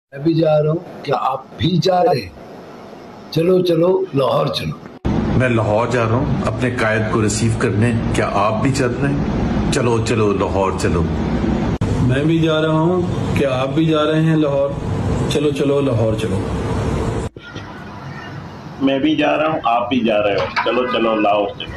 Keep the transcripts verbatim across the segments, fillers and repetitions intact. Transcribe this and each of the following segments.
मैं भी जा रहा हूँ, क्या आप भी जा रहे हैं? चलो चलो लाहौर चलो। मैं लाहौर जा रहा हूँ अपने कायद को रिसीव करने, क्या आप भी चल रहे हैं? चलो चलो लाहौर चलो। मैं भी जा रहा हूँ, क्या आप भी जा रहे हैं लाहौर? चलो चलो लाहौर चलो। मैं भी जा रहा हूँ, आप भी जा रहे हो, चलो चलो लाहौर चलो।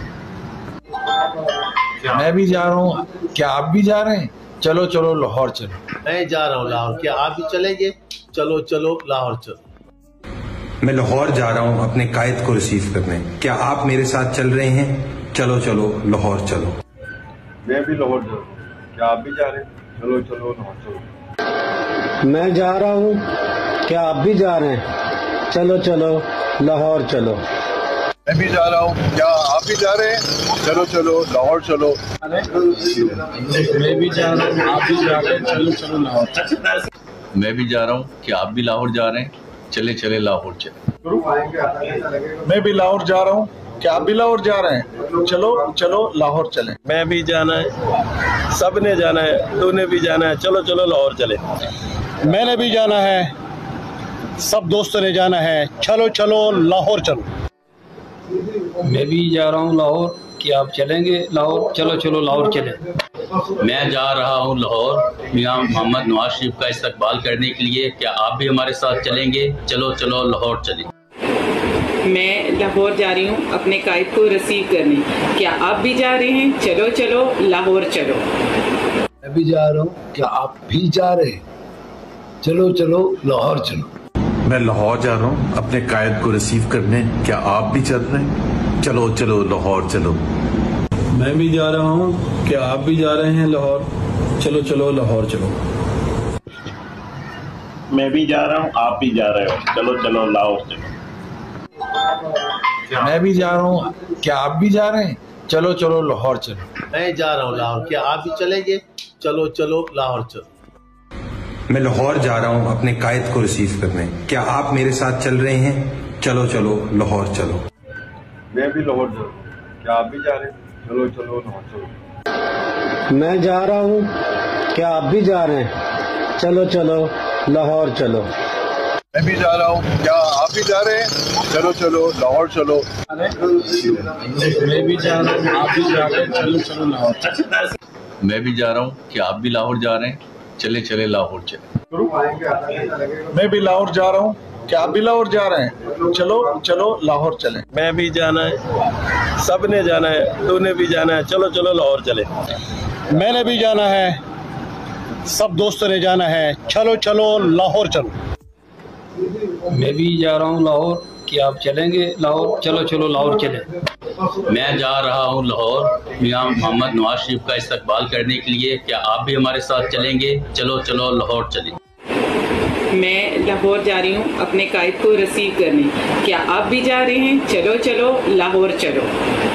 मैं भी जा रहा हूँ, क्या आप भी जा रहे हैं? चलो चलो लाहौर चलो। मैं जा रहा हूँ लाहौर, क्या आप भी चलेंगे? चलो चलो लाहौर चलो। मैं लाहौर जा रहा हूँ अपने कायद को रिसीव करने, क्या आप मेरे साथ चल रहे हैं? चलो चलो लाहौर चलो। मैं भी लाहौर जा रहा हूँ, क्या आप भी जा रहे हैं? चलो चलो लाहौर चलो। मैं जा रहा हूँ, क्या आप भी जा रहे हैं? चलो चलो लाहौर चलो। मैं भी जा रहा हूँ, क्या आप भी जा रहे हैं? चलो चलो लाहौर चलो। मैं भी जा रहा हूँ, आप भी जा रहे हैं, चलो चलो लाहौर। मैं भी जा रहा हूँ, क्या आप भी लाहौर जा रहे हैं? चले चले लाहौर चले। मैं भी लाहौर जा रहा हूँ, क्या आप भी लाहौर जा रहे हैं? चलो चलो लाहौर चले। मैं भी जाना है, सबने जाना है, तूने भी जाना है, चलो चलो लाहौर चले। मैंने भी जाना है, सब दोस्तों ने जाना है, चलो चलो लाहौर चलो। मैं भी जा रहा हूँ लाहौर, क्या आप चलेंगे लाहौर? चलो चलो लाहौर चले। मैं जा रहा हूँ लाहौर मियां मोहम्मद नवाज शरीफ का इस्तकबाल करने के लिए, क्या आप भी हमारे साथ चलेंगे? चलो चलो लाहौर चले। मैं लाहौर जा रही हूँ अपने कायद को रिसीव करने, क्या आप भी जा रहे हैं? चलो चलो लाहौर चलो। मैं भी जा रहा हूँ, क्या आप भी जा रहे हैं? चलो चलो लाहौर चलो। मैं लाहौर जा रहा हूँ अपने कायद को रिसीव करने, क्या आप भी चल रहे हैं? चलो चलो लाहौर चलो। मैं भी जा रहा हूँ, क्या आप भी जा रहे हैं लाहौर? चलो चलो लाहौर चलो। मैं भी जा रहा हूँ, आप भी जा रहे हो, चलो चलो लाहौर चलो। मैं भी जा रहा हूँ, क्या आप भी जा रहे हैं? चलो चलो लाहौर चलो। मैं जा रहा हूँ लाहौर, क्या आप भी चलेंगे? चलो चलो लाहौर चलो। मैं लाहौर जा रहा हूँ अपने कायद को रिसीव करने, क्या आप मेरे साथ चल रहे हैं? चलो चलो लाहौर चलो। मैं भी लाहौर जा रहा हूँ, क्या आप भी जा रहे हैं? चलो चलो लाहौर चलो। मैं जा रहा हूँ, क्या आप भी जा रहे हैं? चलो चलो लाहौर चलो। मैं भी जा रहा हूँ, क्या आप भी जा रहे हैं? चलो चलो लाहौर चलो। मैं भी जा रहा हूँ, आप भी जा रहे हैं, चलो चलो लाहौर। मैं भी जा रहा हूँ, क्या आप भी लाहौर जा रहे हैं? चले चले लाहौर चले। मैं भी लाहौर जा रहा हूँ, क्या आप भी लाहौर जा रहे हैं? चलो चलो लाहौर चले। मैं भी जाना है, सबने जाना है, तूने भी जाना है, चलो चलो लाहौर चले। मैंने भी जाना है, सब दोस्तों ने जाना है, चलो चलो लाहौर चलो। मैं भी जा रहा हूँ लाहौर, क्या आप चलेंगे लाहौर? चलो चलो लाहौर चले। मैं जा रहा हूँ लाहौर मियां मोहम्मद नवाज शरीफ का इस्तकबाल करने के लिए, क्या आप भी हमारे साथ चलेंगे? चलो चलो लाहौर चले। मैं लाहौर जा रही हूँ अपने कायद को रिसीव करने, क्या आप भी जा रहे हैं? चलो चलो लाहौर चलो।